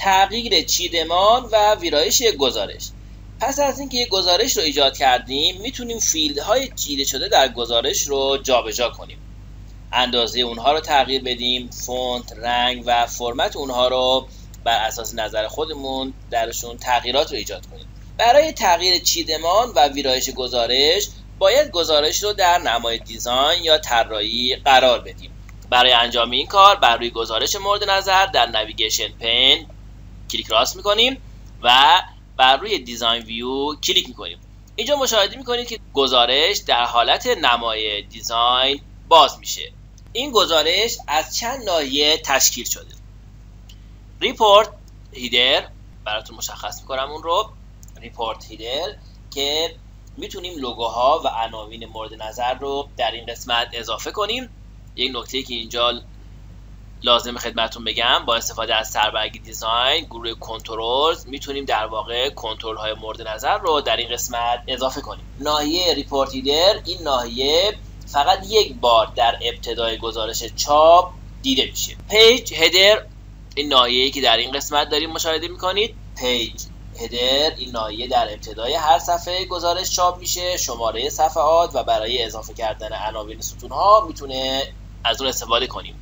تغییر چیدمان و ویرایش یک گزارش. پس از اینکه یک گزارش رو ایجاد کردیم میتونیم فیلدهای چیده شده در گزارش رو جابجا کنیم. اندازه اونها رو تغییر بدیم، فونت، رنگ و فرمت اونها رو بر اساس نظر خودمون درشون تغییرات رو ایجاد کنیم. برای تغییر چیدمان و ویرایش گزارش باید گزارش رو در نمای دیزاین یا طراحی قرار بدیم. برای انجام این کار بر روی گزارش مورد نظر در نویگیشن پین کلیک راست میکنیم و بر روی دیزاین ویو کلیک میکنیم. اینجا مشاهده میکنید که گزارش در حالت نمای دیزاین باز میشه. این گزارش از چند ناحیه تشکیل شده. ریپورت هیدر براتون مشخص میکنم اون رو. ریپورت هیدر که میتونیم لوگوها و عناوین مورد نظر رو در این قسمت اضافه کنیم. یک نکته که اینجا لازم خدمتتون بگم، با استفاده از سربرگ دیزاین گروه کنترلز میتونیم در واقع کنترل های مورد نظر رو در این قسمت اضافه کنیم. ناحیه ریپورت هیدر، این ناحیه فقط یک بار در ابتدای گزارش چاپ دیده میشه. پیج هدر، این ناحیه‌ای که در این قسمت داریم مشاهده میکنید. پیج هدر این ناحیه در ابتدای هر صفحه گزارش چاپ میشه، شماره صفحات و برای اضافه کردن عناوین ستون‌ها میتونه از اون استفاده کنیم.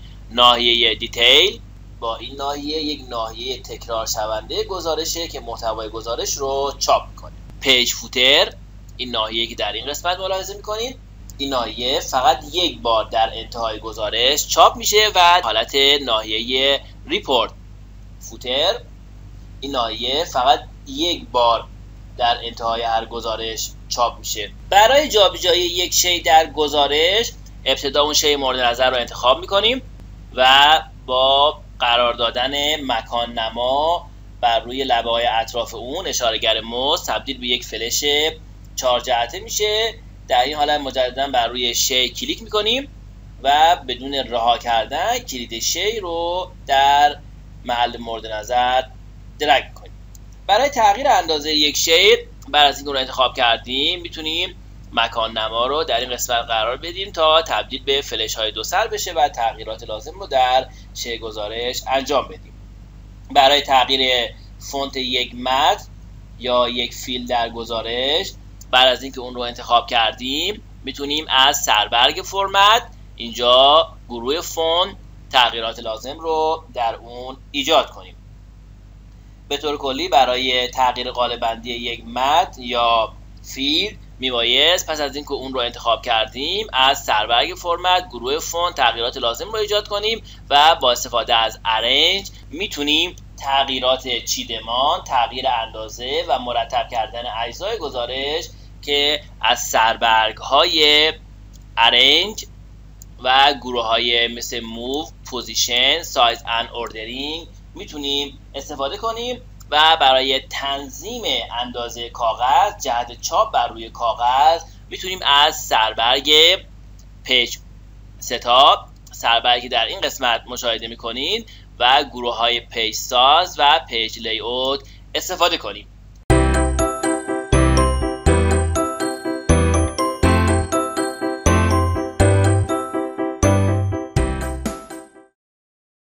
ناحیه دیتیل، با این ناحیه یک ناحیه تکرار شونده گزارشه که محتوای گزارش رو چاپ میکنه. پیج فوتر، این ناحیه که در این قسمت ملاحظه میکنید، این ناحیه فقط یک بار در انتهای گزارش چاپ میشه و حالت ناحیه ریپورت فوتر، این ناحیه فقط یک بار در انتهای هر گزارش چاپ میشه. برای جابجایی یک شی در گزارش ابتدا اون شی مورد نظر رو انتخاب میکنیم و با قرار دادن مکان نما بر روی لبه های اطراف اون اشارهگر موس تبدیل به یک فلش 4 جهته میشه. در این حالت مجددا بر روی شی کلیک میکنیم و بدون رها کردن کلید شی رو در محل مورد نظر درگ میکنیم. برای تغییر اندازه یک شی بعد از اینکه اون رو انتخاب کردیم میتونیم مکان نما رو در این قسمت قرار بدیم تا تبدیل به فلش های 2 سر بشه و تغییرات لازم رو در شی گزارش انجام بدیم. برای تغییر فونت یک متن یا یک فیل در گزارش بعد از اینکه اون رو انتخاب کردیم میتونیم از سربرگ فرمت اینجا گروه فونت تغییرات لازم رو در اون ایجاد کنیم. به طور کلی برای تغییر قالب‌بندی یک متن یا فیل میبایست پس از اینکه اون رو انتخاب کردیم از سربرگ فرمت گروه فونت تغییرات لازم رو ایجاد کنیم و با استفاده از ارنج میتونیم تغییرات چیدمان، تغییر اندازه و مرتب کردن اجزای گزارش که از سربرگ های ارنج و گروه های مثل موو، پوزیشن، سایز اند اوردرینگ میتونیم استفاده کنیم و برای تنظیم اندازه کاغذ، جهت چاپ بر روی کاغذ میتونیم از سربرگ پیج ستاپ، سربرگی در این قسمت مشاهده میکنید و گروه های پیج ساز و پیج لی اوت استفاده کنیم.